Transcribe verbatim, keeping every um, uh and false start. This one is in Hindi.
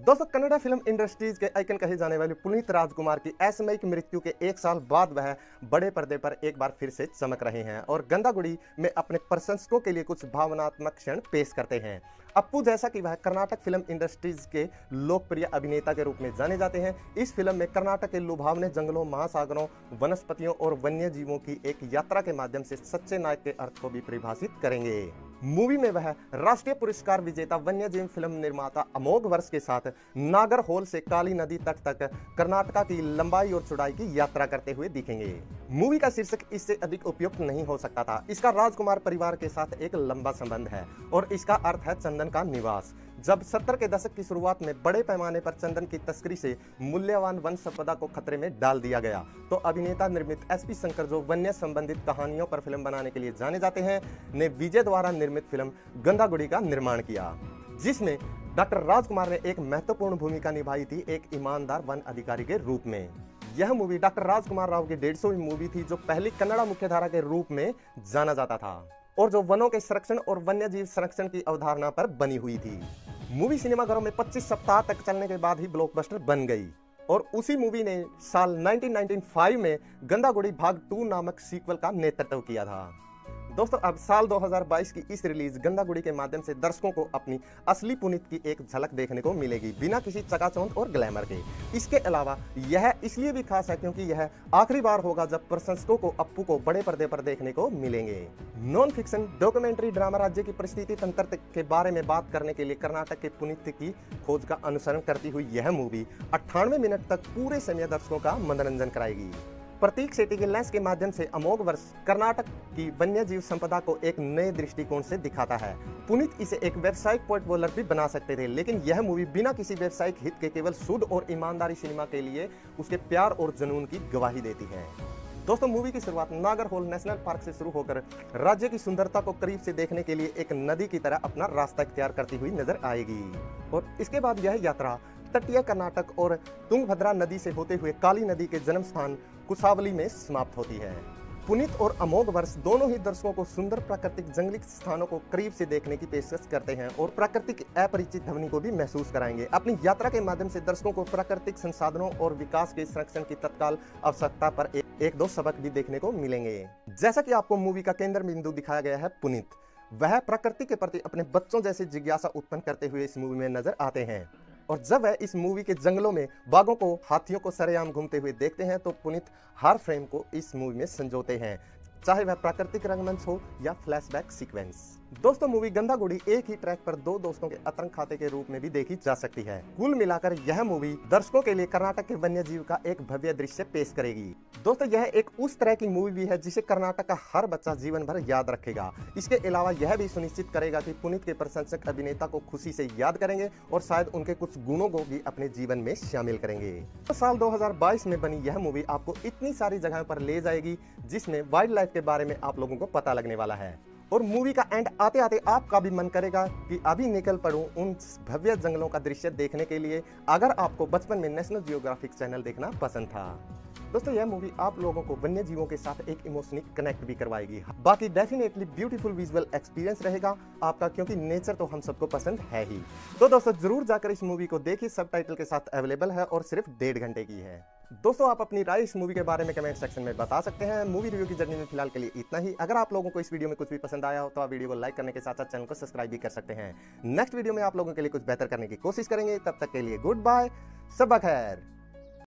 दोस्तों, कन्नड़ा फिल्म इंडस्ट्रीज के आइकन कहे जाने वाले पुनीत राजकुमार की असमयिक मृत्यु के एक साल बाद वह बड़े पर्दे पर एक बार फिर से चमक रहे हैं और गंदागुड़ी में अपने प्रशंसकों के लिए कुछ भावनात्मक क्षण पेश करते हैं। अप्पू, जैसा कि वह कर्नाटक फिल्म इंडस्ट्रीज के लोकप्रिय अभिनेता के रूप में जाने जाते हैं, इस फिल्म में कर्नाटक के लुभावने जंगलों, महासागरों, वनस्पतियों और वन्य जीवों की एक यात्रा के माध्यम से सच्चे नायक के अर्थ को भी परिभाषित करेंगे। मूवी में वह राष्ट्रीय पुरस्कार विजेता वन्यजीव फिल्म निर्माता अमोघ वर्ष के साथ नागरहोल से काली नदी तट तक कर्नाटका की लंबाई और चौड़ाई की यात्रा करते हुए दिखेंगे। मूवी का शीर्षक इससे अधिक उपयुक्त नहीं हो सकता था। इसका राजकुमार परिवार के साथ एक लंबा संबंध है और इसका अर्थ है चंदन का निवास। जब सत्तर के दशक की शुरुआत में बड़े पैमाने पर चंदन की तस्करी से मूल्यवान वन संपदा को खतरे में डाल दिया गया, तो अभिनेता निर्मित एस पी शंकर, जो वन्य संबंधित कहानियों पर फिल्म बनाने के लिए जाने जाते हैं, ने विजय द्वारा निर्मित फिल्म गंदागुड़ी का निर्माण किया, जिसमें डॉक्टर राजकुमार ने एक महत्वपूर्ण भूमिका निभाई थी, एक ईमानदार वन अधिकारी के रूप में। यह मूवी डॉक्टर राजकुमार राव की डेढ़ सौवीं मूवी थी, जो पहली कन्नड़ा मुख्यधारा के रूप में जाना जाता था और जो वनों के संरक्षण और वन्यजीव संरक्षण की अवधारणा पर बनी हुई थी। मूवी सिनेमाघरों में पच्चीस सप्ताह तक चलने के बाद ही ब्लॉकबस्टर बन गई और उसी मूवी ने साल उन्नीस सौ पचानवे में गंदागुड़ी भाग टू नामक सीक्वल का नेतृत्व किया था। दोस्तों, अब साल दो हज़ार बाईस की इस रिलीज गंदागुड़ी के माध्यम से दर्शकों को अपनी असली पुनीत की एक झलक देखने को मिलेगी, बिना किसी चकाचौंध और ग्लैमर के। इसके अलावा यह इसलिए भी खास है क्योंकि यह आखिरी बार होगा जब प्रशंसकों को अप्पू को बड़े पर्दे पर देखने को मिलेंगे। नॉन फिक्शन डॉक्यूमेंट्री ड्रामा राज्य की परिस्थिति तंत्र के बारे में बात करने के लिए कर्नाटक के पुनीत की खोज का अनुसरण करती हुई यह मूवी अट्ठानवे मिनट तक पूरे समय दर्शकों का मनोरंजन कराएगी। प्रतीक शेट्टी के लेंस के माध्यम से अमोघ वर्ष कर्नाटक की वन्य जीव संपदा को एक नए दृष्टिकोण से दिखाता है। पुनीत इसे एक व्यावसायिक पोर्टफोलियो भी बना सकते थे, लेकिन यह मूवी बिना किसी व्यावसायिक हित के केवल शुद्ध और ईमानदारी सिनेमा के लिए उसके प्यार और जुनून की गवाही देती है। दोस्तों, मूवी की शुरुआत नागरहोल नेशनल पार्क से शुरू होकर राज्य की सुंदरता को करीब से देखने के लिए एक नदी की तरह अपना रास्ता इख्तियार करती हुई नजर आएगी और इसके बाद यह यात्रा तटीय कर्नाटक और तुंगभद्रा नदी से होते हुए काली नदी के जन्म स्थान कुसावली में समाप्त होती है। पुनीत और अमोघ वर्ष दोनों ही दर्शकों को सुंदर प्राकृतिक जंगली स्थानों को करीब से देखने की पेशकश करते हैं और प्राकृतिक अपरिचित ध्वनि को भी महसूस कराएंगे। अपनी यात्रा के माध्यम से दर्शकों को प्राकृतिक संसाधनों और विकास के संरक्षण की तत्काल आवश्यकता पर एक, एक दो सबक भी देखने को मिलेंगे। जैसा कि आपको मूवी का केंद्र बिंदु दिखाया गया है पुनीत, वह प्रकृति के प्रति अपने बच्चों जैसे जिज्ञासा उत्पन्न करते हुए इस मूवी में नजर आते हैं और जब वह इस मूवी के जंगलों में बाघों को, हाथियों को सरेआम घूमते हुए देखते हैं, तो पुनीत हर फ्रेम को इस मूवी में संजोते हैं, चाहे वह प्राकृतिक रंगमंच हो या फ्लैशबैक सीक्वेंस। दोस्तों, मूवी गंदागुड़ी एक ही ट्रैक पर दो दोस्तों के अतरंग खाते के रूप में भी देखी जा सकती है। कुल मिलाकर यह मूवी दर्शकों के लिए कर्नाटक के वन्य जीव का एक भव्य दृश्य पेश करेगी। दोस्तों, यह एक उस तरह की मूवी भी है जिसे कर्नाटक का हर बच्चा जीवन भर याद रखेगा। इसके अलावा यह भी सुनिश्चित करेगा कि पुनीत के प्रशंसक अभिनेता को खुशी से याद करेंगे और शायद उनके कुछ गुणों को भी अपने जीवन में शामिल करेंगे। तो साल दो हज़ार बाईस में बनी यह मूवी आपको इतनी सारी जगहों पर ले जाएगी जिसमें वाइल्ड लाइफ के बारे में आप लोगों को पता लगने वाला है और मूवी का एंड आते आते आपका भी मन करेगा कि अभी निकल पड़ूं उन भव्य जंगलों का दृश्य देखने के लिए, अगर आपको बचपन में नेशनल जियोग्राफिक चैनल देखना पसंद था। दोस्तों, यह मूवी आप लोगों को वन्य जीवों के साथ एक इमोशनली कनेक्ट भी करवाएगी। बाकी डेफिनेटली ब्यूटीफुल विजुअल एक्सपीरियंस रहेगा आपका, क्योंकि नेचर तो हम सबको पसंद है ही। तो दोस्तों, जरूर जाकर इस मूवी को देखिए, सबटाइटल के साथ अवेलेबल है और सिर्फ डेढ़ घंटे की है। दोस्तों, आप अपनी राय इस मूवी के बारे में कमेंट सेक्शन में बता सकते हैं। मूवी रिव्यू की जर्नी में फिलहाल के लिए इतना ही। अगर आप लोगों को इस वीडियो में कुछ भी पसंद आया हो तो आप वीडियो को लाइक करने के साथ साथ चैनल को सब्सक्राइब भी कर सकते हैं। नेक्स्ट वीडियो में आप लोगों के लिए कुछ बेहतर करने की कोशिश करेंगे। तब तक के लिए गुड बाय, सबा खैर।